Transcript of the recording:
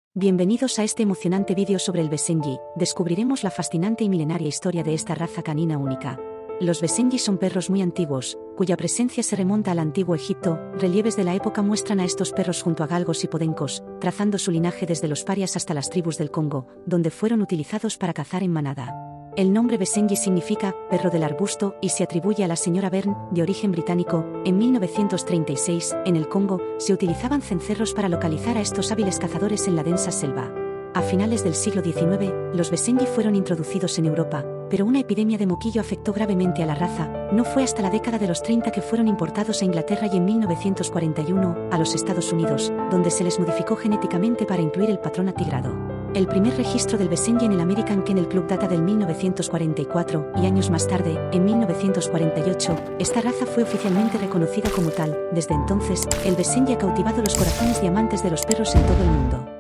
Bienvenidos a este emocionante vídeo sobre el Basenji. Descubriremos la fascinante y milenaria historia de esta raza canina única. Los Basenji son perros muy antiguos, cuya presencia se remonta al antiguo Egipto. Relieves de la época muestran a estos perros junto a galgos y podencos, trazando su linaje desde los parias hasta las tribus del Congo, donde fueron utilizados para cazar en manada. El nombre Basenji significa perro del arbusto y se atribuye a la señora Byrne, de origen británico. En 1936, en el Congo, se utilizaban cencerros para localizar a estos hábiles cazadores en la densa selva. A finales del siglo XIX, los Basenji fueron introducidos en Europa, pero una epidemia de moquillo afectó gravemente a la raza. No fue hasta la década de los 30 que fueron importados a Inglaterra y en 1941, a los Estados Unidos, donde se les modificó genéticamente para incluir el patrón atigrado. El primer registro del Basenji en el American Kennel Club data del 1944, y años más tarde, en 1948, esta raza fue oficialmente reconocida como tal. Desde entonces, el Basenji ha cautivado los corazones de amantes de los perros en todo el mundo.